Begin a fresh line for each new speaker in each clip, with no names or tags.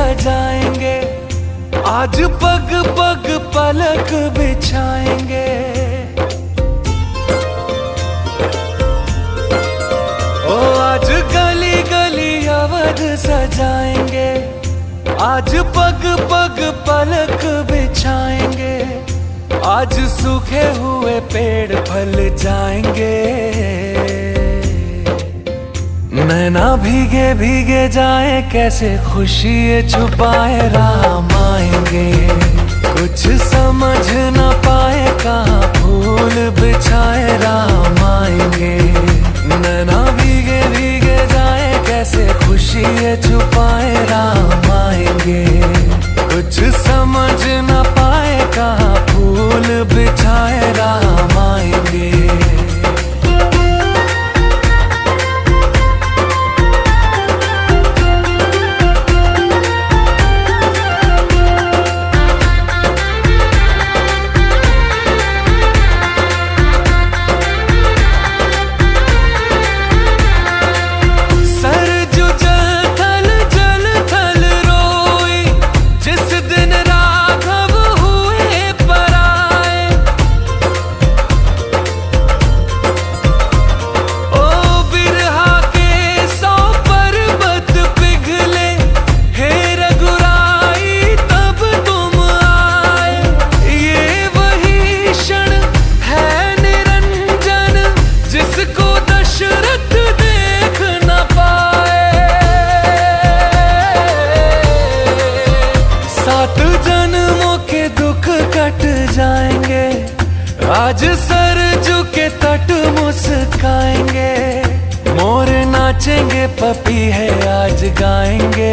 सजाएंगे, आज पग पग पलक बिछाएंगे। ओ आज गली गली अवध सजाएंगे, आज पग पग पलक बिछाएंगे। आज सूखे हुए पेड़ फल जाएंगे, नैना भीगे भीगे जाए, कैसे खुशी छुपाए राम आएंगे। कुछ समझ न पाए कहाँ फूल बिछाए राम आएंगे। नैना भीगे भीगे जाए, कैसे खुशी छुपाए राम आएंगे। कुछ समझ न पाए कहाँ फूल बिछाए राम आएंगे। आज सरजू के तट मुस्काएंगे, मोर नाचेंगे, पपी है आज गाएंगे।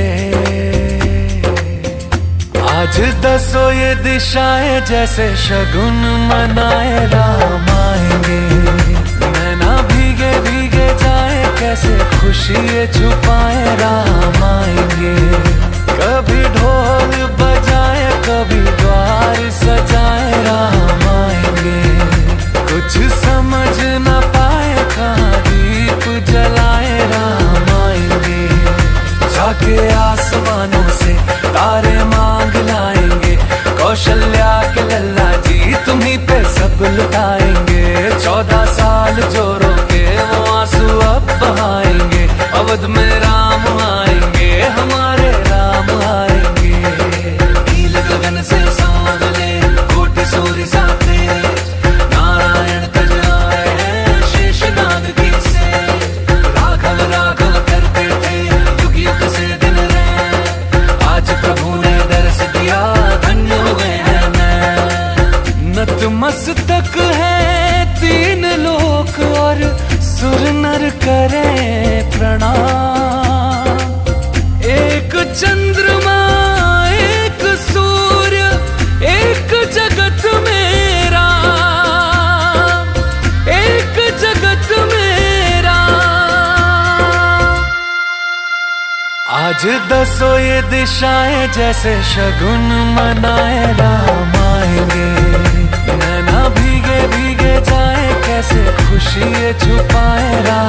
आज दसों ये दिशाएं जैसे शगुन मनाए राम आएंगे। नैना भीगे भीगे जाए, कैसे खुशी छुपाए राम आएंगे। कभी ढोल बजाए, कभी द्वार सजाए राम आएंगे। कुछ समझ न पाए कहाँ दीप जलाए राम आएंगे। जाके आसमानों से तारे मांग लाएंगे, कौशल्या के लल्ला जी तुम्हीं पे सब लुटाएंगे। 14 साल जो रोके वो आंसू अब बहाएंगे। अवध में राम आएंगे, हमारे राम आएंगे। नील गगन से सांवले कोटि सूर्य साथे, नारायण तज आए हैं शेषनाग की से। राघव राघव करते थे युग युग से दिन रहे, आज प्रभु ने दर्श दिया, धन्य हो गए हैं मैं। नतमस्तक है तीन लोक और सुर नर करें प्रणाम। एक चंद्रमा एक सूर्य एक जगत मेरा, एक जगत मेरा। आज दसों ये दिशाएं जैसे शगुन मनाए राम आएंगे। नैना भीगे भीगे जाए, कैसे खुशी छुपाए राम